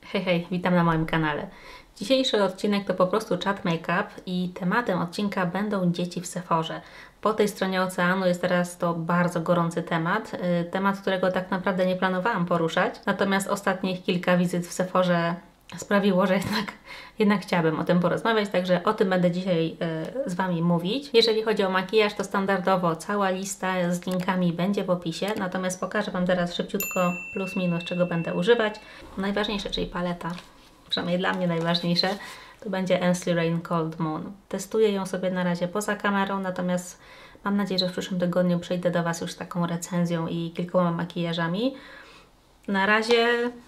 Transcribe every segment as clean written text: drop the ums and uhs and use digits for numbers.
Hej, hej, witam na moim kanale. Dzisiejszy odcinek to po prostu chat make-up i tematem odcinka będą dzieci w Sephorze. Po tej stronie oceanu jest teraz to bardzo gorący temat, którego tak naprawdę nie planowałam poruszać, natomiast ostatnich kilka wizyt w Sephorze sprawiło, że jednak chciałabym o tym porozmawiać, także o tym będę dzisiaj z Wami mówić. Jeżeli chodzi o makijaż, to standardowo cała lista z linkami będzie w opisie, natomiast pokażę Wam teraz szybciutko plus minus, czego będę używać. Najważniejsze, czyli paleta, przynajmniej dla mnie najważniejsze, to będzie Ensley Rain Cold Moon. Testuję ją sobie na razie poza kamerą, natomiast mam nadzieję, że w przyszłym tygodniu przyjdę do Was już z taką recenzją i kilkoma makijażami. Na razie...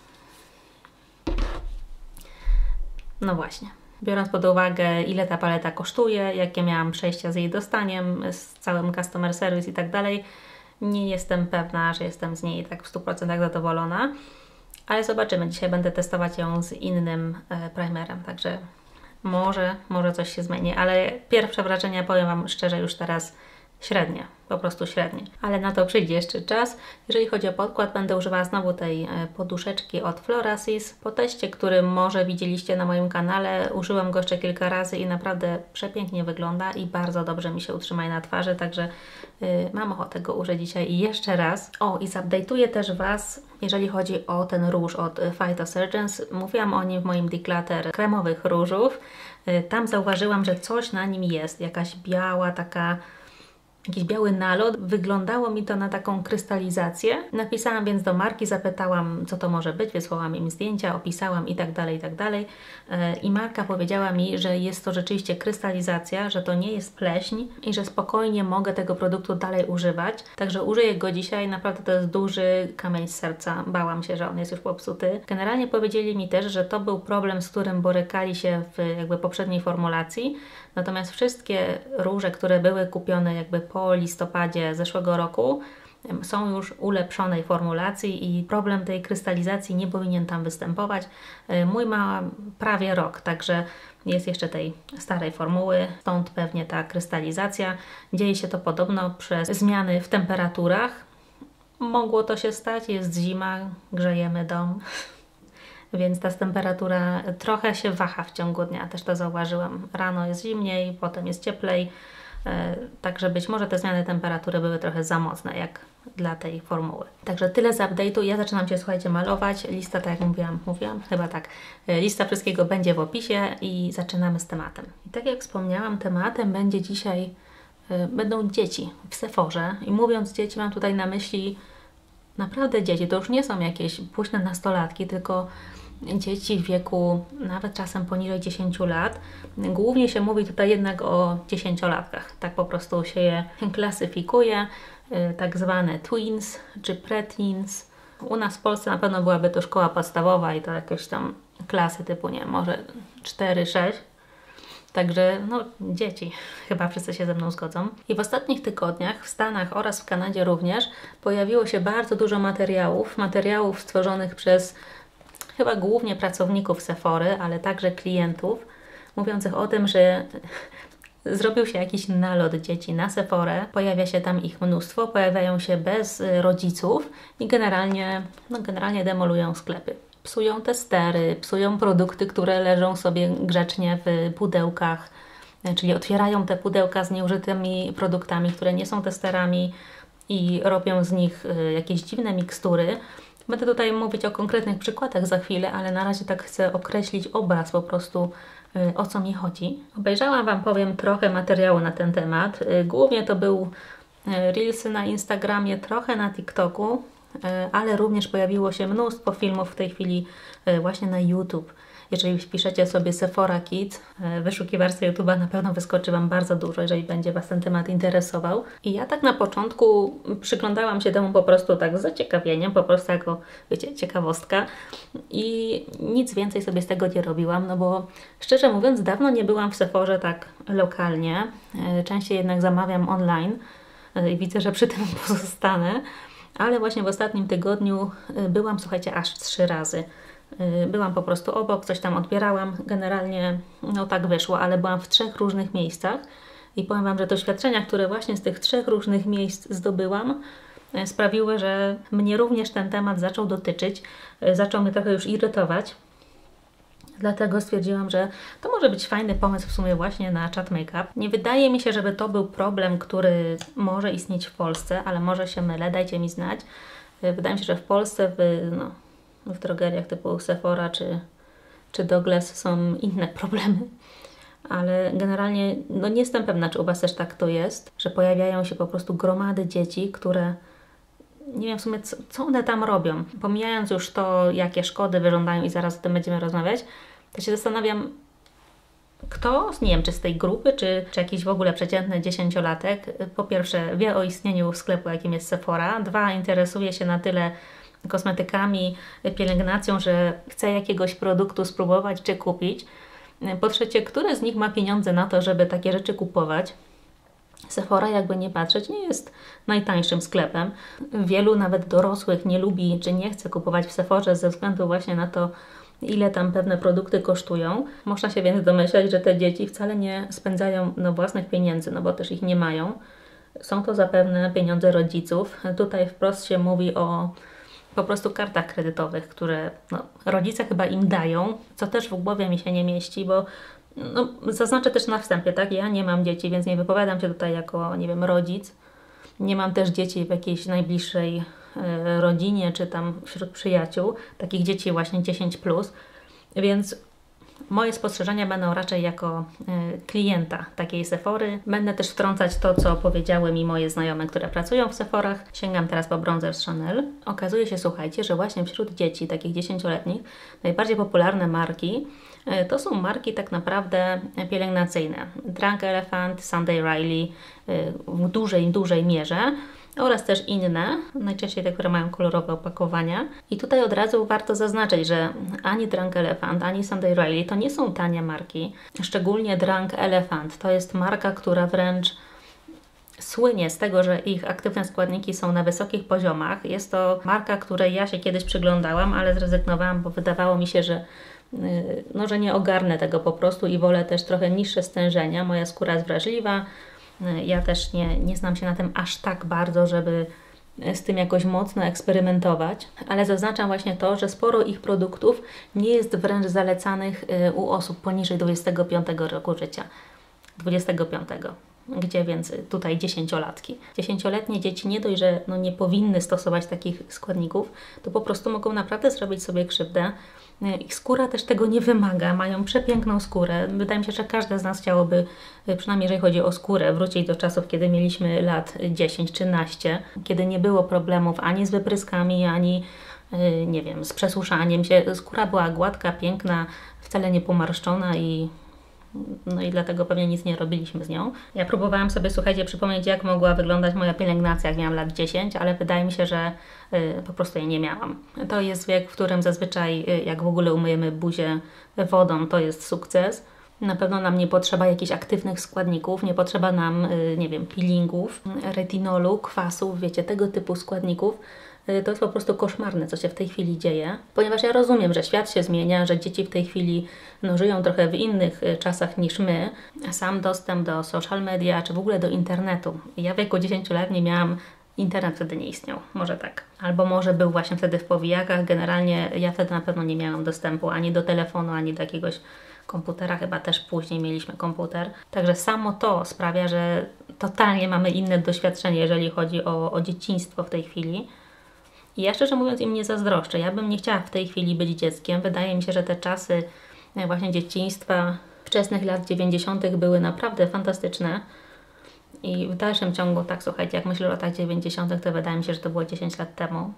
No właśnie, biorąc pod uwagę, ile ta paleta kosztuje, jakie miałam przejścia z jej dostaniem, z całym customer service i tak dalej, nie jestem pewna, że jestem z niej tak w 100% zadowolona, ale zobaczymy. Dzisiaj będę testować ją z innym primerem, także może coś się zmieni, ale pierwsze wrażenia, powiem Wam szczerze, już teraz średnie, po prostu średnie, ale na to przyjdzie jeszcze czas. Jeżeli chodzi o podkład, będę używała znowu tej poduszeczki od Florasis. Po teście, który może widzieliście na moim kanale, użyłam go jeszcze kilka razy i naprawdę przepięknie wygląda i bardzo dobrze mi się utrzyma na twarzy, także mam ochotę go użyć dzisiaj jeszcze raz. O, i zupdate'uję też Was, jeżeli chodzi o ten róż od Phytosurgeons. Mówiłam o nim w moim declutter kremowych różów. Tam zauważyłam, że coś na nim jest, jakaś biała, jakiś biały nalot. Wyglądało mi to na taką krystalizację. Napisałam więc do marki, zapytałam, co to może być, wysłałam im zdjęcia, opisałam i tak dalej, i tak dalej. I marka powiedziała mi, że jest to rzeczywiście krystalizacja, że to nie jest pleśń i że spokojnie mogę tego produktu dalej używać. Także użyję go dzisiaj. Naprawdę to jest duży kamień z serca. Bałam się, że on jest już popsuty. Generalnie powiedzieli mi też, że to był problem, z którym borykali się w jakby poprzedniej formulacji. Natomiast wszystkie róże, które były kupione jakby po listopadzie zeszłego roku, są już ulepszonej formulacji i problem tej krystalizacji nie powinien tam występować. Mój ma prawie rok, także jest jeszcze tej starej formuły, stąd pewnie ta krystalizacja. Dzieje się to podobno przez zmiany w temperaturach. Mogło to się stać, jest zima, grzejemy dom. Więc ta temperatura trochę się waha w ciągu dnia, też to zauważyłam. Rano jest zimniej, potem jest cieplej, także być może te zmiany temperatury były trochę za mocne, jak dla tej formuły. Także tyle z update'u. Ja zaczynam się, słuchajcie, malować. Lista, tak jak mówiłam, chyba tak. Lista wszystkiego będzie w opisie i zaczynamy z tematem. I tak jak wspomniałam, tematem będzie dzisiaj, będą dzieci w Sephorze. I mówiąc dzieci, mam tutaj na myśli naprawdę dzieci. To już nie są jakieś późne nastolatki, tylko dzieci w wieku nawet czasem poniżej 10 lat. Głównie się mówi tutaj jednak o 10-latkach. Tak po prostu się je klasyfikuje. Tak zwane tweens czy preteens. U nas w Polsce na pewno byłaby to szkoła podstawowa i to jakieś tam klasy typu, nie, może 4-6. Także no, dzieci, chyba wszyscy się ze mną zgodzą. I w ostatnich tygodniach w Stanach oraz w Kanadzie również pojawiło się bardzo dużo materiałów stworzonych przez chyba głównie pracowników Sephory, ale także klientów, mówiących o tym, że zrobił się jakiś nalot dzieci na Sephorę, pojawia się tam ich mnóstwo, pojawiają się bez rodziców i generalnie demolują sklepy. Psują testery, psują produkty, które leżą sobie grzecznie w pudełkach, czyli otwierają te pudełka z nieużytymi produktami, które nie są testerami i robią z nich jakieś dziwne mikstury. Będę tutaj mówić o konkretnych przykładach za chwilę, ale na razie tak chcę określić obraz po prostu, o co mi chodzi. Obejrzałam Wam, powiem, trochę materiału na ten temat. Głównie to był Reelsy na Instagramie, trochę na TikToku, ale również pojawiło się mnóstwo filmów w tej chwili właśnie na YouTube. Jeżeli wpiszecie sobie Sephora Kids, w wyszukiwarce YouTube'a na pewno wyskoczy Wam bardzo dużo, jeżeli będzie Was ten temat interesował. I ja tak na początku przyglądałam się temu po prostu tak z zaciekawieniem, po prostu jako, wiecie, ciekawostka. I nic więcej sobie z tego nie robiłam, no bo szczerze mówiąc dawno nie byłam w Sephorze tak lokalnie. Częściej jednak zamawiam online i widzę, że przy tym pozostanę. Ale właśnie w ostatnim tygodniu byłam, słuchajcie, aż 3 razy. Byłam po prostu obok, coś tam odbierałam, generalnie no tak wyszło, ale byłam w 3 różnych miejscach i powiem Wam, że doświadczenia, które właśnie z tych 3 różnych miejsc zdobyłam, sprawiły, że mnie również ten temat zaczął dotyczyć, zaczął mnie trochę już irytować. Dlatego stwierdziłam, że to może być fajny pomysł w sumie właśnie na chat make-up. Nie wydaje mi się, żeby to był problem, który może istnieć w Polsce, ale może się mylę, dajcie mi znać. Wydaje mi się, że w Polsce w drogeriach typu Sephora czy Douglas są inne problemy. Ale generalnie nie jestem pewna, czy u Was też tak to jest, że pojawiają się po prostu gromady dzieci, które nie wiem w sumie, co one tam robią. Pomijając już to, jakie szkody wyrządają i zaraz o tym będziemy rozmawiać, to się zastanawiam, kto, nie wiem, czy z tej grupy, czy jakiś w ogóle przeciętny 10-latek, po pierwsze wie o istnieniu sklepu, jakim jest Sephora, dwa, interesuje się na tyle kosmetykami, pielęgnacją, że chce jakiegoś produktu spróbować czy kupić. Po trzecie, który z nich ma pieniądze na to, żeby takie rzeczy kupować. Sephora, jakby nie patrzeć, nie jest najtańszym sklepem. Wielu nawet dorosłych nie lubi czy nie chce kupować w Sephorze ze względu właśnie na to, ile tam pewne produkty kosztują. Można się więc domyślać, że te dzieci wcale nie spędzają własnych pieniędzy, bo też ich nie mają. Są to zapewne pieniądze rodziców. Tutaj wprost się mówi o po prostu kartach kredytowych, które rodzice chyba im dają, co też w głowie mi się nie mieści, bo zaznaczę też na wstępie, tak? Ja nie mam dzieci, więc nie wypowiadam się tutaj jako, nie wiem, rodzic. Nie mam też dzieci w jakiejś najbliższej rodzinie, czy tam wśród przyjaciół, takich dzieci właśnie 10+, więc moje spostrzeżenia będą raczej jako klienta takiej Sephory. Będę też wtrącać to, co powiedziały mi moje znajome, które pracują w Sephorach. Sięgam teraz po bronzer z Chanel. Okazuje się, słuchajcie, że właśnie wśród dzieci, takich 10-letnich, najbardziej popularne marki to są marki tak naprawdę pielęgnacyjne. Drunk Elephant, Sunday Riley w dużej mierze oraz też inne, najczęściej te, które mają kolorowe opakowania. I tutaj od razu warto zaznaczyć, że ani Drunk Elephant, ani Sunday Riley to nie są tanie marki. Szczególnie Drunk Elephant to jest marka, która wręcz słynie z tego, że ich aktywne składniki są na wysokich poziomach. Jest to marka, której ja się kiedyś przyglądałam, ale zrezygnowałam, bo wydawało mi się, że nie ogarnę tego po prostu i wolę też trochę niższe stężenia. Moja skóra jest wrażliwa. Ja też nie znam się na tym aż tak bardzo, żeby z tym jakoś mocno eksperymentować, ale zaznaczam właśnie to, że sporo ich produktów nie jest wręcz zalecanych u osób poniżej 25 roku życia. 25. Gdzie więc tutaj 10-latki. 10-letnie dzieci nie dość, że nie powinny stosować takich składników, to po prostu mogą naprawdę zrobić sobie krzywdę. Ich skóra też tego nie wymaga, mają przepiękną skórę. Wydaje mi się, że każdy z nas chciałoby, przynajmniej jeżeli chodzi o skórę, wrócić do czasów, kiedy mieliśmy lat 10-13, kiedy nie było problemów ani z wypryskami, ani nie wiem, z przesuszaniem się. Skóra była gładka, piękna, wcale nie pomarszczona i dlatego pewnie nic nie robiliśmy z nią. Ja próbowałam sobie, słuchajcie, przypomnieć, jak mogła wyglądać moja pielęgnacja, jak miałam lat 10, ale wydaje mi się, że po prostu jej nie miałam. To jest wiek, w którym zazwyczaj, jak w ogóle umyjemy buzię wodą, to jest sukces. Na pewno nam nie potrzeba jakichś aktywnych składników, nie potrzeba nam, nie wiem, peelingów, retinolu, kwasów, wiecie, tego typu składników. To jest po prostu koszmarne, co się w tej chwili dzieje, ponieważ ja rozumiem, że świat się zmienia, że dzieci w tej chwili żyją trochę w innych czasach niż my. Sam dostęp do social media, czy w ogóle do internetu. Ja w wieku 10 lat nie miałam, internet wtedy nie istniał, może tak. Albo może był właśnie wtedy w powijakach, generalnie ja wtedy na pewno nie miałam dostępu ani do telefonu, ani do jakiegoś komputera, chyba też później mieliśmy komputer. Także samo to sprawia, że totalnie mamy inne doświadczenie, jeżeli chodzi o dzieciństwo w tej chwili. I ja szczerze mówiąc im nie zazdroszczę. Ja bym nie chciała w tej chwili być dzieckiem. Wydaje mi się, że te czasy właśnie dzieciństwa, wczesnych lat 90. były naprawdę fantastyczne. I w dalszym ciągu, tak słuchajcie, jak myślę o latach 90., to wydaje mi się, że to było 10 lat temu,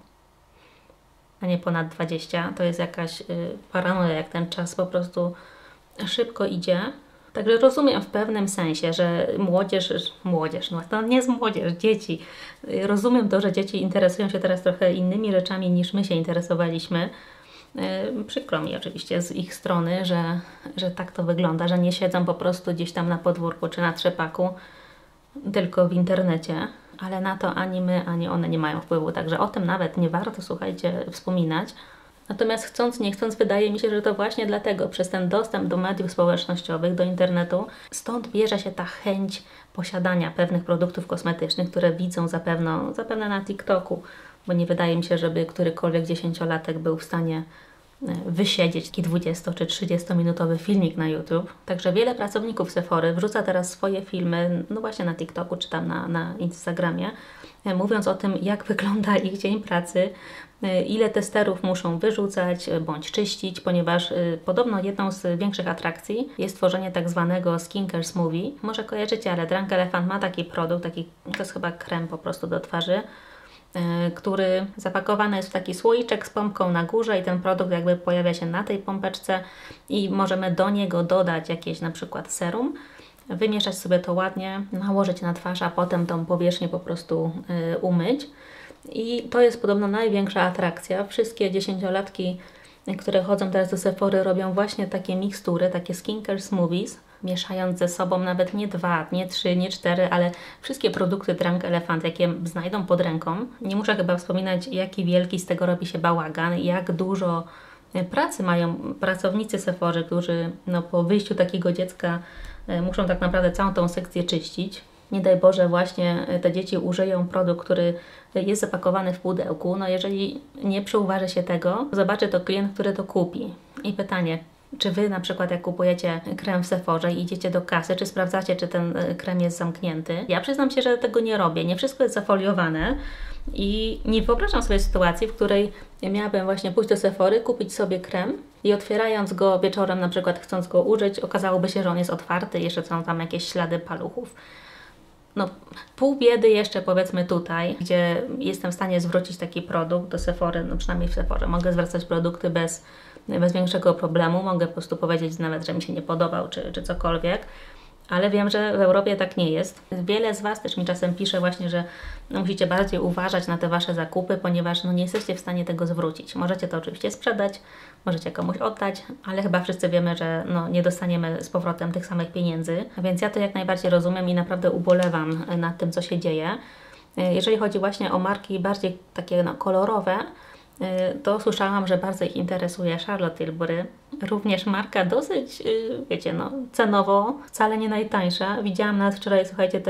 a nie ponad 20. To jest jakaś paranoja, jak ten czas po prostu szybko idzie. Także rozumiem w pewnym sensie, że młodzież, to nie jest młodzież, dzieci. Rozumiem to, że dzieci interesują się teraz trochę innymi rzeczami niż my się interesowaliśmy. Przykro mi oczywiście z ich strony, że tak to wygląda, że nie siedzą po prostu gdzieś tam na podwórku czy na trzepaku, tylko w internecie, ale na to ani my, ani one nie mają wpływu, także o tym nawet nie warto, słuchajcie, wspominać. Natomiast chcąc, nie chcąc, wydaje mi się, że to właśnie dlatego, przez ten dostęp do mediów społecznościowych, do internetu, stąd bierze się ta chęć posiadania pewnych produktów kosmetycznych, które widzą zapewne na TikToku, bo nie wydaje mi się, żeby którykolwiek 10-latek był w stanie wysiedzieć taki 20 czy 30-minutowy filmik na YouTube. Także wiele pracowników Sephory wrzuca teraz swoje filmy, no właśnie na TikToku czy tam na Instagramie, mówiąc o tym, jak wygląda ich dzień pracy, ile testerów muszą wyrzucać bądź czyścić, ponieważ podobno jedną z większych atrakcji jest tworzenie tak zwanego skincare smoothie. Może kojarzycie, ale Drunk Elephant ma taki produkt, to jest chyba krem po prostu do twarzy, który zapakowany jest w taki słoiczek z pompką na górze i ten produkt jakby pojawia się na tej pompeczce i możemy do niego dodać jakieś na przykład serum, wymieszać sobie to ładnie, nałożyć na twarz, a potem tą powierzchnię po prostu umyć. I to jest podobno największa atrakcja. Wszystkie 10-latki, które chodzą teraz do Sephory, robią właśnie takie mikstury, takie skincare smoothies, mieszając ze sobą nawet nie 2, nie 3, nie 4, ale wszystkie produkty Drunk Elephant, jakie znajdą pod ręką. Nie muszę chyba wspominać, jaki wielki z tego robi się bałagan, jak dużo pracy mają pracownicy Sephory, którzy po wyjściu takiego dziecka muszą tak naprawdę całą tą sekcję czyścić. Nie daj Boże, właśnie te dzieci użyją produkt, który jest zapakowany w pudełku. No jeżeli nie przyuważy się tego, zobaczy to klient, który to kupi. I pytanie, czy Wy na przykład jak kupujecie krem w Sephorze i idziecie do kasy, czy sprawdzacie, czy ten krem jest zamknięty? Ja przyznam się, że tego nie robię. Nie wszystko jest zafoliowane i nie wyobrażam sobie sytuacji, w której miałabym właśnie pójść do Sephory, kupić sobie krem i otwierając go wieczorem, na przykład chcąc go użyć, okazałoby się, że on jest otwarty i jeszcze są tam jakieś ślady paluchów. No, pół biedy jeszcze powiedzmy tutaj, gdzie jestem w stanie zwrócić taki produkt do Sephory, no przynajmniej w Sephorze. Mogę zwracać produkty bez większego problemu, mogę po prostu powiedzieć nawet, że mi się nie podobał, czy cokolwiek. Ale wiem, że w Europie tak nie jest. Wiele z Was też mi czasem pisze właśnie, że musicie bardziej uważać na te Wasze zakupy, ponieważ nie jesteście w stanie tego zwrócić. Możecie to oczywiście sprzedać, możecie komuś oddać, ale chyba wszyscy wiemy, że nie dostaniemy z powrotem tych samych pieniędzy. Więc ja to jak najbardziej rozumiem i naprawdę ubolewam nad tym, co się dzieje. Jeżeli chodzi właśnie o marki bardziej takie kolorowe, to słyszałam, że bardzo ich interesuje Charlotte Tilbury. Również marka dosyć, wiecie, cenowo wcale nie najtańsza. Widziałam nawet wczoraj, słuchajcie,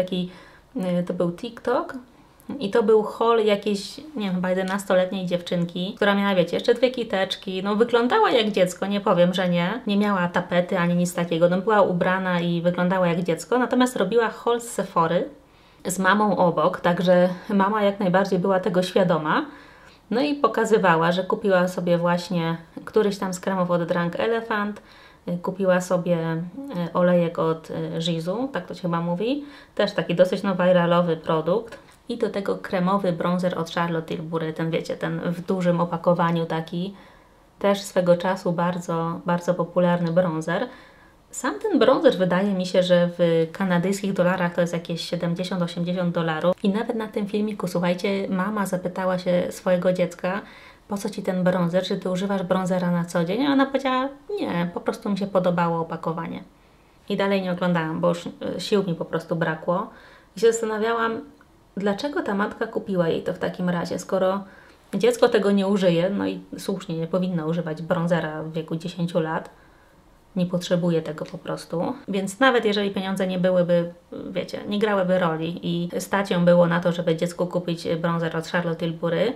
to był TikTok i to był haul jakiejś, nie wiem, chyba 11-letniej dziewczynki, która miała, wiecie, jeszcze 2 kiteczki. Wyglądała jak dziecko, nie powiem, że nie. Nie miała tapety ani nic takiego. Była ubrana i wyglądała jak dziecko, natomiast robiła haul z Sephory z mamą obok, także mama jak najbardziej była tego świadoma. No i pokazywała, że kupiła sobie właśnie któryś tam z kremów od Drunk Elephant, kupiła sobie olejek od Gizu, tak to się chyba mówi, też taki dosyć viralowy produkt. I do tego kremowy bronzer od Charlotte Tilbury, ten wiecie, ten w dużym opakowaniu taki, też swego czasu bardzo, bardzo popularny bronzer. Sam ten bronzer wydaje mi się, że w kanadyjskich dolarach to jest jakieś $70–80 i nawet na tym filmiku, słuchajcie, mama zapytała się swojego dziecka, po co Ci ten bronzer, czy Ty używasz bronzera na co dzień? A ona powiedziała, nie, po prostu mi się podobało opakowanie. I dalej nie oglądałam, bo już sił mi po prostu brakło. I się zastanawiałam, dlaczego ta matka kupiła jej to w takim razie, skoro dziecko tego nie użyje, no i słusznie nie powinno używać bronzera w wieku 10 lat, nie potrzebuje tego po prostu. Więc nawet jeżeli pieniądze nie byłyby, wiecie, nie grałyby roli i stać ją było na to, żeby dziecku kupić bronzer od Charlotte Tilbury,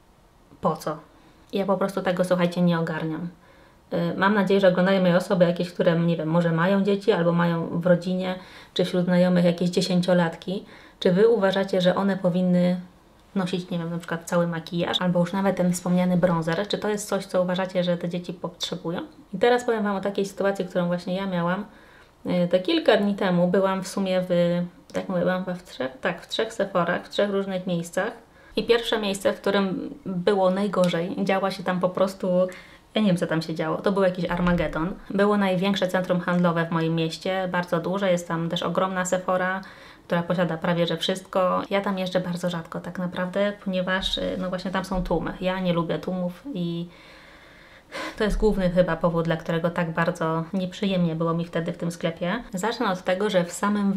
po co? Ja po prostu tego, słuchajcie, nie ogarniam. Mam nadzieję, że oglądają mnie osoby jakieś, które, nie wiem, może mają dzieci albo mają w rodzinie, czy wśród znajomych jakieś 10-latki. Czy Wy uważacie, że one powinny nosić, nie wiem, na przykład cały makijaż, albo już nawet ten wspomniany bronzer? Czy to jest coś, co uważacie, że te dzieci potrzebują? I teraz powiem Wam o takiej sytuacji, którą właśnie ja miałam. To kilka dni temu byłam w sumie tak mówię, byłam w 3 Sephorach, w 3 różnych miejscach. I pierwsze miejsce, w którym było najgorzej, działa się tam po prostu, ja nie wiem, co tam się działo, to był jakiś Armagedon. Było największe centrum handlowe w moim mieście, bardzo duże, jest tam też ogromna Sephora, która posiada prawie że wszystko. Ja tam jeżdżę bardzo rzadko tak naprawdę, ponieważ właśnie tam są tłumy. Ja nie lubię tłumów i to jest główny chyba powód, dla którego tak bardzo nieprzyjemnie było mi wtedy w tym sklepie. Zacznę od tego, że w samym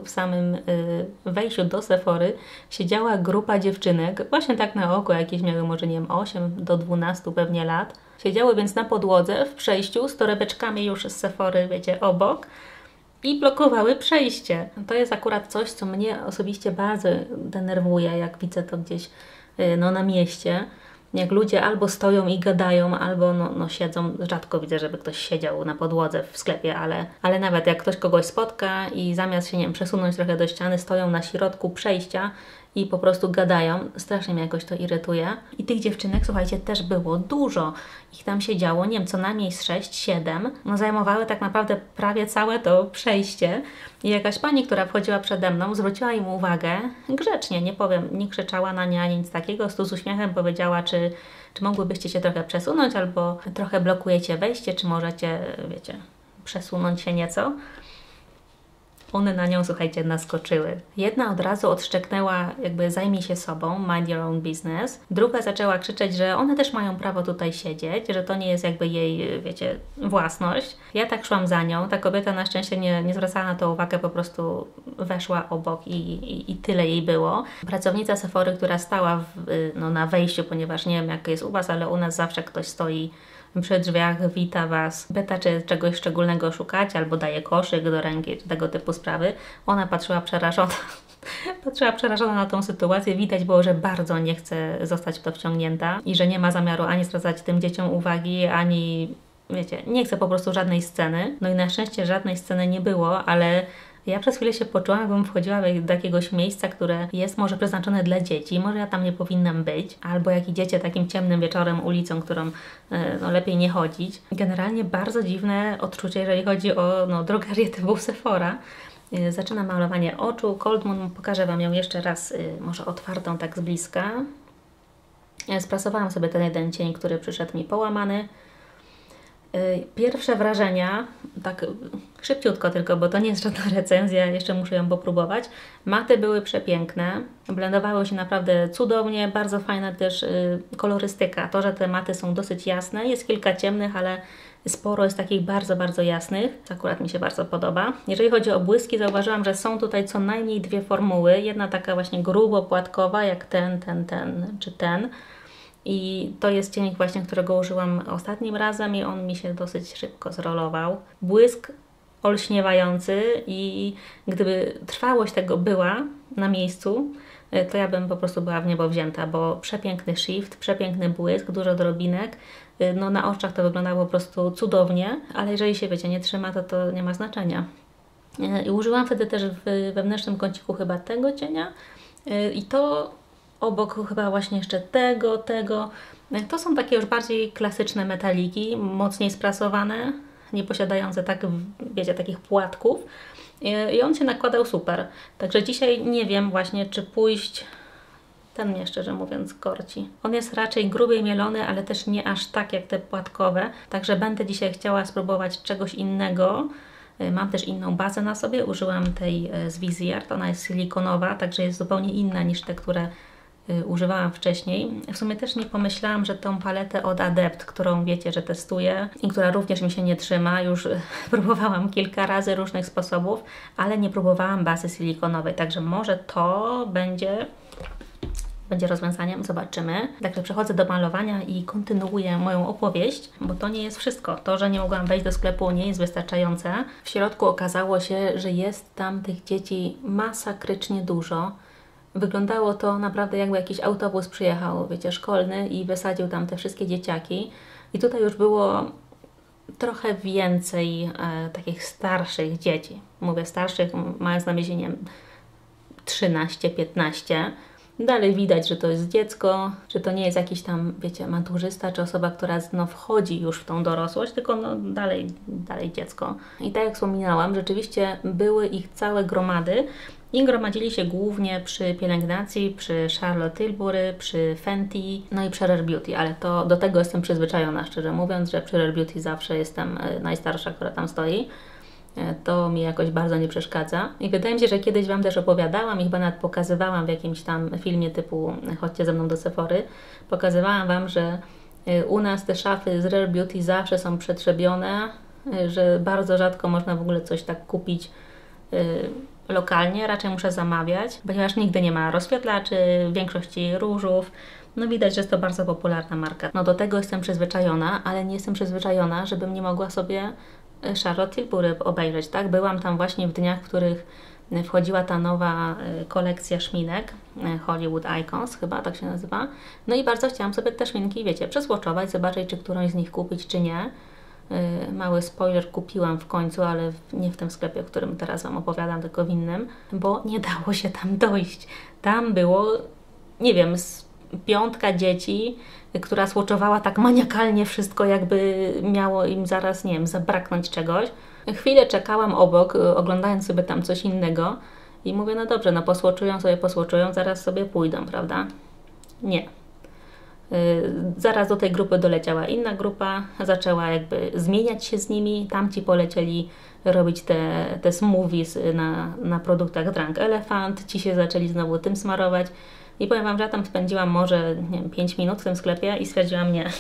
wejściu do Sephory siedziała grupa dziewczynek, właśnie tak na oko, jakieś miały może, nie wiem, 8 do 12 pewnie lat. Siedziały więc na podłodze w przejściu z torebeczkami już z Sephory, wiecie, obok i blokowały przejście. To jest akurat coś, co mnie osobiście bardzo denerwuje, jak widzę to gdzieś na mieście. jak ludzie albo stoją i gadają, albo no siedzą. Rzadko widzę, żeby ktoś siedział na podłodze w sklepie, ale nawet jak ktoś kogoś spotka i zamiast się, nie wiem, przesunąć trochę do ściany, stoją na środku przejścia i po prostu gadają. Strasznie mnie jakoś to irytuje. I tych dziewczynek, słuchajcie, też było dużo. Ich tam siedziało, nie wiem, co najmniej z 6-7. No zajmowały tak naprawdę prawie całe to przejście. I jakaś pani, która wchodziła przede mną, zwróciła im uwagę grzecznie, nie powiem, nie krzyczała na nie ani nic takiego, z uśmiechem powiedziała, czy mogłybyście się trochę przesunąć, albo trochę blokujecie wejście, czy możecie, wiecie, przesunąć się nieco. One na nią, słuchajcie, naskoczyły. Jedna od razu odszczeknęła, jakby zajmij się sobą, mind your own business. Druga zaczęła krzyczeć, że one też mają prawo tutaj siedzieć, że to nie jest jakby jej, wiecie, własność. Ja tak szłam za nią. Ta kobieta na szczęście nie zwracała na to uwagę, po prostu weszła obok i tyle jej było. Pracownica Sephory, która stała na wejściu, ponieważ nie wiem jak jest u Was, ale u nas zawsze ktoś stoi przy drzwiach, wita Was, pyta, czy czegoś szczególnego szukacie, albo daje koszyk do ręki, czy tego typu sprawy. Ona patrzyła przerażona. Patrzyła przerażona na tą sytuację. Widać było, że bardzo nie chce zostać w to wciągnięta i że nie ma zamiaru ani zwracać tym dzieciom uwagi, ani, wiecie, nie chce po prostu żadnej sceny. No i na szczęście żadnej sceny nie było, ale ja przez chwilę się poczułam, jakbym wchodziła do jakiegoś miejsca, które jest może przeznaczone dla dzieci, może ja tam nie powinnam być, albo jak idziecie takim ciemnym wieczorem ulicą, którą lepiej nie chodzić. Generalnie bardzo dziwne odczucie, jeżeli chodzi o drogerię typu Sephora. Zaczynam malowanie oczu. Cold Moon, pokażę Wam ją jeszcze raz, może otwartą tak z bliska. Sprasowałam sobie ten jeden cień, który przyszedł mi połamany. Pierwsze wrażenia, tak szybciutko tylko, bo to nie jest żadna recenzja, jeszcze muszę ją popróbować. Maty były przepiękne, blendowały się naprawdę cudownie, bardzo fajna też kolorystyka. To, że te maty są dosyć jasne, jest kilka ciemnych, ale sporo jest takich bardzo, bardzo jasnych. To akurat mi się bardzo podoba. Jeżeli chodzi o błyski, zauważyłam, że są tutaj co najmniej dwie formuły. Jedna taka właśnie grubo płatkowa, jak ten czy ten. I to jest cień właśnie, którego użyłam ostatnim razem i on mi się dosyć szybko zrolował. Błysk olśniewający i gdyby trwałość tego była na miejscu, to ja bym po prostu była w niebo wzięta, bo przepiękny shift, przepiękny błysk, dużo drobinek. No na oczach to wyglądało po prostu cudownie, ale jeżeli się, wiecie, nie trzyma, to nie ma znaczenia. I użyłam wtedy też w wewnętrznym kąciku chyba tego cienia i to obok chyba właśnie jeszcze tego. To są takie już bardziej klasyczne metaliki, mocniej sprasowane, nie posiadające tak, wiecie, takich płatków. I on się nakładał super. Także dzisiaj nie wiem właśnie, czy pójść... Ten mnie, szczerze mówiąc, korci. On jest raczej grubiej mielony, ale też nie aż tak jak te płatkowe. Także będę dzisiaj chciała spróbować czegoś innego. Mam też inną bazę na sobie. Użyłam tej z Viseart. Ona jest silikonowa, także jest zupełnie inna niż te, które używałam wcześniej. W sumie też nie pomyślałam, że tą paletę od Adept, którą wiecie, że testuję i która również mi się nie trzyma, już próbowałam kilka razy różnych sposobów, ale nie próbowałam bazy silikonowej, także może to będzie rozwiązaniem, zobaczymy. Także przechodzę do malowania i kontynuuję moją opowieść, bo to nie jest wszystko. To, że nie mogłam wejść do sklepu, nie jest wystarczające. W środku okazało się, że jest tam tych dzieci masakrycznie dużo. Wyglądało to naprawdę, jakby jakiś autobus przyjechał, wiecie, szkolny i wysadził tam te wszystkie dzieciaki. I tutaj już było trochę więcej takich starszych dzieci. Mówię starszych, mając na myśli, nie wiem, 13-15. Dalej widać, że to jest dziecko, że to nie jest jakiś tam, wiecie, maturzysta czy osoba, która wchodzi już w tą dorosłość, tylko dalej dziecko. I tak jak wspominałam, rzeczywiście były ich całe gromady i gromadzili się głównie przy pielęgnacji, przy Charlotte Tilbury, przy Fenty, no i przy Rare Beauty, ale to do tego jestem przyzwyczajona, szczerze mówiąc, że przy Rare Beauty zawsze jestem najstarsza, która tam stoi. To mi jakoś bardzo nie przeszkadza. I wydaje mi się, że kiedyś Wam też opowiadałam i chyba nawet pokazywałam w jakimś tam filmie typu chodźcie ze mną do Sephory. Pokazywałam Wam, że u nas te szafy z Rare Beauty zawsze są przetrzebione, że bardzo rzadko można w ogóle coś tak kupić lokalnie, raczej muszę zamawiać, ponieważ nigdy nie ma rozświetlaczy, w większości różów. No widać, że jest to bardzo popularna marka. No do tego jestem przyzwyczajona, ale nie jestem przyzwyczajona, żebym nie mogła sobie Charlotte Tilbury obejrzeć, tak? Byłam tam właśnie w dniach, w których wchodziła ta nowa kolekcja szminek, Hollywood Icons chyba tak się nazywa. No i bardzo chciałam sobie te szminki, wiecie, przesłoczować, zobaczyć, czy którąś z nich kupić, czy nie. Mały spoiler, kupiłam w końcu, ale nie w tym sklepie, o którym teraz Wam opowiadam, tylko w innym, bo nie dało się tam dojść. Tam było, nie wiem, z 5 dzieci, która słoczowała tak maniakalnie wszystko, jakby miało im zaraz, nie wiem, zabraknąć czegoś. Chwilę czekałam obok, oglądając sobie tam coś innego i mówię, no dobrze, no posłoczują, zaraz sobie pójdą, prawda? Nie. Zaraz do tej grupy doleciała inna grupa, zaczęła jakby zmieniać się z nimi, tamci polecieli robić te smoothies na produktach Drunk Elephant, ci się zaczęli znowu tym smarować i powiem Wam, że ja tam spędziłam może, nie wiem, 5 minut w tym sklepie i stwierdziłam, nie,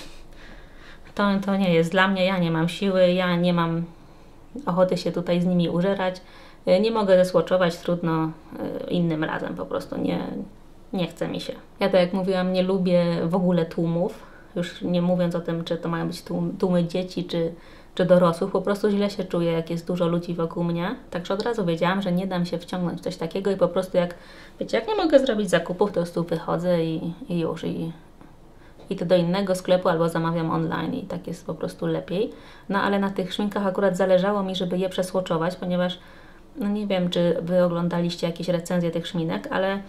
to nie jest dla mnie, ja nie mam siły, ja nie mam ochoty się tutaj z nimi użerać, nie mogę zesłoczować, trudno, innym razem po prostu, nie chce mi się. Ja tak jak mówiłam, nie lubię w ogóle tłumów, już nie mówiąc o tym, czy to mają być tłumy dzieci, czy dorosłych, po prostu źle się czuję, jak jest dużo ludzi wokół mnie, także od razu wiedziałam, że nie dam się wciągnąć w coś takiego i po prostu jak nie mogę zrobić zakupów, to po prostu wychodzę i już, idę do innego sklepu albo zamawiam online i tak jest po prostu lepiej. No ale na tych szminkach akurat zależało mi, żeby je przesłoczować, ponieważ no nie wiem, czy Wy oglądaliście jakieś recenzje tych szminek, ale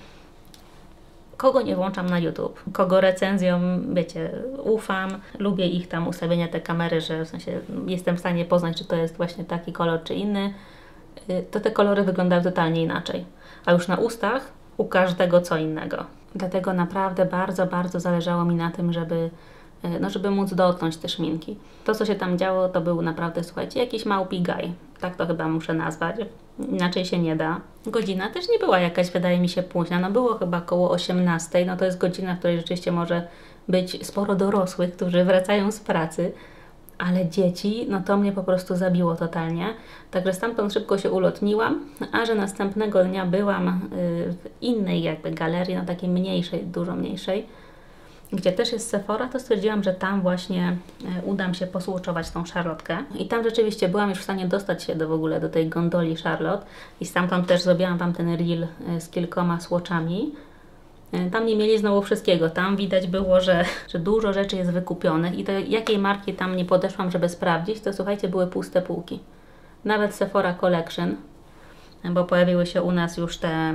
kogo nie włączam na YouTube, kogo recenzjom, wiecie, ufam, lubię ich tam ustawienia te kamery, że w sensie jestem w stanie poznać, czy to jest właśnie taki kolor, czy inny, to te kolory wyglądają totalnie inaczej. A już na ustach u każdego co innego. Dlatego naprawdę bardzo, bardzo zależało mi na tym, żeby móc dotknąć te szminki. To, co się tam działo, to był naprawdę, słuchajcie, jakiś małpi gaj. Tak to chyba muszę nazwać. Inaczej się nie da. Godzina też nie była jakaś, wydaje mi się, późna. No było chyba koło 18. No to jest godzina, w której rzeczywiście może być sporo dorosłych, którzy wracają z pracy. Ale dzieci, no to mnie po prostu zabiło totalnie. Także stamtąd szybko się ulotniłam, a że następnego dnia byłam w innej jakby galerii, no takiej mniejszej, dużo mniejszej, gdzie też jest Sephora, to stwierdziłam, że tam właśnie udam się posłoczować tą szarlotkę. I tam rzeczywiście byłam już w stanie dostać się w ogóle do tej gondoli Charlotte i stamtąd też zrobiłam Wam ten reel z kilkoma słoczami. Tam nie mieli znowu wszystkiego. Tam widać było, że dużo rzeczy jest wykupionych i to jakiej marki tam nie podeszłam, żeby sprawdzić, to słuchajcie, były puste półki. Nawet Sephora Collection, bo pojawiły się u nas już te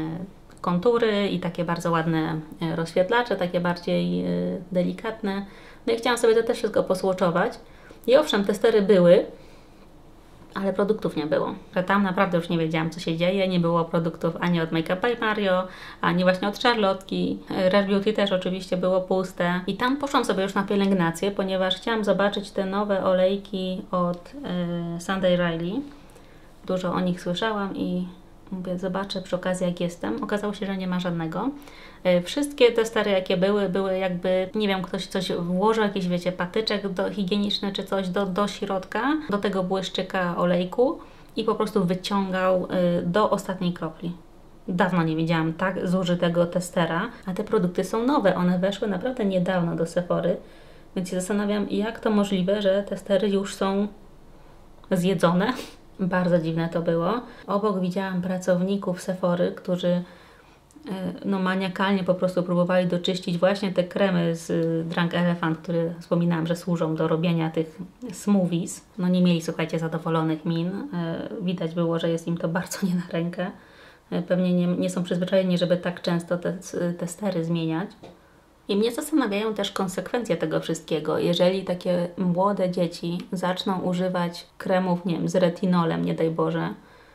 kontury i takie bardzo ładne rozświetlacze, takie bardziej delikatne. No i chciałam sobie to też wszystko posłoczować. I owszem, testery były, ale produktów nie było. Że tam naprawdę już nie wiedziałam, co się dzieje. Nie było produktów ani od Make Up by Mario, ani właśnie od Charlotte'ki. Rare Beauty też oczywiście było puste. I tam poszłam sobie już na pielęgnację, ponieważ chciałam zobaczyć te nowe olejki od Sunday Riley. Dużo o nich słyszałam i mówię, zobaczę przy okazji, jak jestem. Okazało się, że nie ma żadnego. Wszystkie te stare, jakie były jakby, nie wiem, ktoś coś włożył, jakiś, wiecie, patyczek higieniczny czy coś do środka, do tego błyszczyka olejku i po prostu wyciągał do ostatniej kropli. Dawno nie widziałam tak zużytego testera, a te produkty są nowe. One weszły naprawdę niedawno do Sephory, więc się zastanawiam, jak to możliwe, że testery już są zjedzone. Bardzo dziwne to było. Obok widziałam pracowników Sephory, którzy no maniakalnie po prostu próbowali doczyścić właśnie te kremy z Drunk Elephant, które wspominałam, że służą do robienia tych smoothies. No nie mieli, słuchajcie, zadowolonych min. Widać było, że jest im to bardzo nie na rękę. Pewnie nie są przyzwyczajeni, żeby tak często te stery zmieniać. I mnie zastanawiają też konsekwencje tego wszystkiego. Jeżeli takie młode dzieci zaczną używać kremów, nie wiem, z retinolem, nie daj Boże,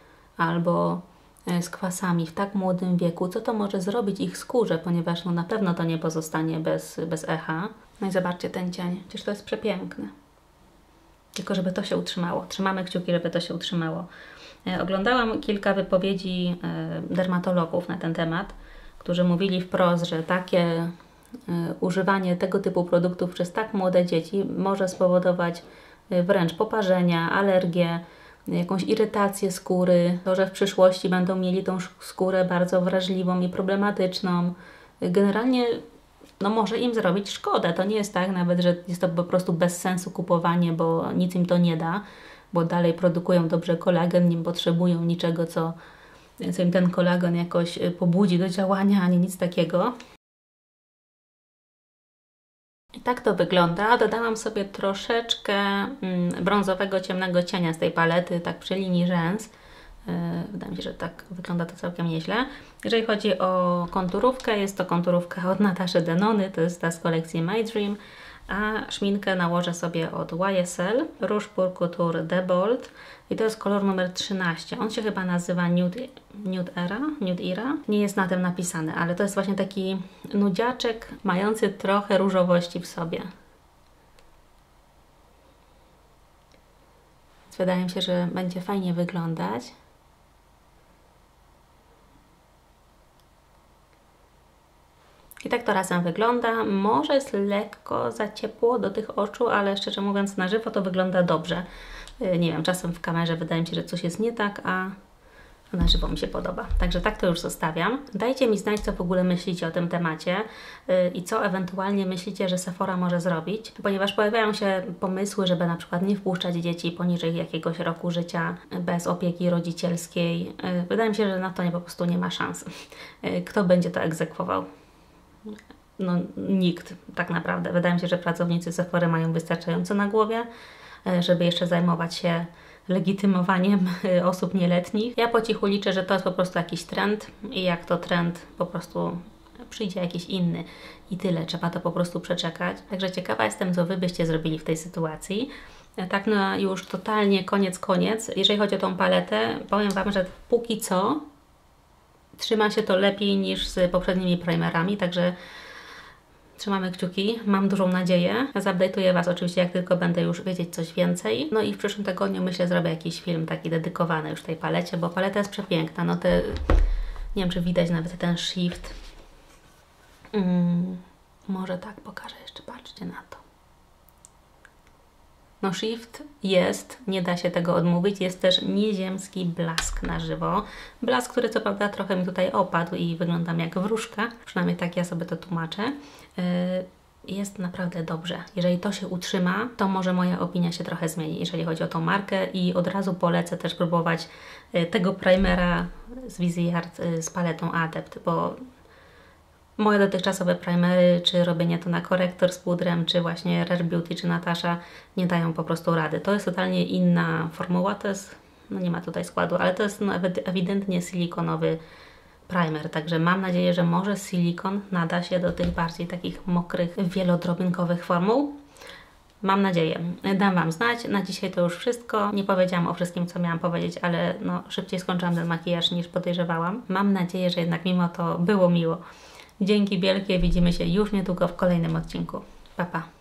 albo z kwasami w tak młodym wieku, co to może zrobić ich skórze, ponieważ no na pewno to nie pozostanie bez echa. No i zobaczcie ten cień, przecież to jest przepiękne. Tylko żeby to się utrzymało. Trzymamy kciuki, żeby to się utrzymało. Oglądałam kilka wypowiedzi dermatologów na ten temat, którzy mówili wprost, że takie używanie tego typu produktów przez tak młode dzieci może spowodować wręcz poparzenia, alergie, jakąś irytację skóry, to, że w przyszłości będą mieli tą skórę bardzo wrażliwą i problematyczną. Generalnie no może im zrobić szkodę. To nie jest tak nawet, że jest to po prostu bez sensu kupowanie, bo nic im to nie da, bo dalej produkują dobrze kolagen, nie potrzebują niczego, co Więc im ten kolagen jakoś pobudzi do działania, ani nic takiego. I tak to wygląda. Dodałam sobie troszeczkę brązowego, ciemnego cienia z tej palety, tak przy linii rzęs. Wydaje mi się, że tak wygląda to całkiem nieźle. Jeżeli chodzi o konturówkę, jest to konturówka od Nataszy Denony, to jest ta z kolekcji My Dream, a szminkę nałożę sobie od YSL, Rouge Pour Couture The Bold i to jest kolor numer 13. On się chyba nazywa Nude Era. Nie jest na tym napisany, ale to jest właśnie taki nudziaczek mający trochę różowości w sobie. Więc wydaje mi się, że będzie fajnie wyglądać. I tak to razem wygląda. Może jest lekko za ciepło do tych oczu, ale szczerze mówiąc na żywo to wygląda dobrze. Nie wiem, czasem w kamerze wydaje mi się, że coś jest nie tak, a na żywo mi się podoba. Także tak to już zostawiam. Dajcie mi znać, co w ogóle myślicie o tym temacie i co ewentualnie myślicie, że Sephora może zrobić, ponieważ pojawiają się pomysły, żeby na przykład nie wpuszczać dzieci poniżej jakiegoś roku życia bez opieki rodzicielskiej. Wydaje mi się, że na to po prostu nie ma szans. Kto będzie to egzekwował? No nikt tak naprawdę. Wydaje mi się, że pracownicy Sephory mają wystarczająco na głowie, żeby jeszcze zajmować się legitymowaniem osób nieletnich. Ja po cichu liczę, że to jest po prostu jakiś trend i jak to trend po prostu przyjdzie jakiś inny i tyle. Trzeba to po prostu przeczekać. Także ciekawa jestem, co Wy byście zrobili w tej sytuacji. Tak na już totalnie koniec. Jeżeli chodzi o tą paletę, powiem Wam, że póki co trzyma się to lepiej niż z poprzednimi primerami, także trzymamy kciuki, mam dużą nadzieję. Zaupdate'uję Was oczywiście, jak tylko będę już wiedzieć coś więcej. No i w przyszłym tygodniu myślę, zrobię jakiś film taki dedykowany już tej palecie, bo paleta jest przepiękna. No te, nie wiem, czy widać nawet ten shift. Może tak pokażę jeszcze, patrzcie na to. No shift jest, nie da się tego odmówić, jest też nieziemski blask na żywo. Blask, który co prawda trochę mi tutaj opadł i wyglądam jak wróżka, przynajmniej tak ja sobie to tłumaczę. Jest naprawdę dobrze. Jeżeli to się utrzyma, to może moja opinia się trochę zmieni, jeżeli chodzi o tą markę i od razu polecę też próbować tego primera z Viseart z paletą Adept, bo moje dotychczasowe primery, czy robienie to na korektor z pudrem, czy właśnie Rare Beauty, czy Natasha nie dają po prostu rady. To jest totalnie inna formuła, to jest, no nie ma tutaj składu, ale to jest no, ewidentnie silikonowy primer, także mam nadzieję, że może silikon nada się do tych bardziej takich mokrych, wielodrobinkowych formuł. Mam nadzieję. Dam Wam znać. Na dzisiaj to już wszystko. Nie powiedziałam o wszystkim, co miałam powiedzieć, ale no, szybciej skończyłam ten makijaż niż podejrzewałam. Mam nadzieję, że jednak mimo to było miło. Dzięki wielkie, widzimy się już niedługo w kolejnym odcinku. Pa, pa!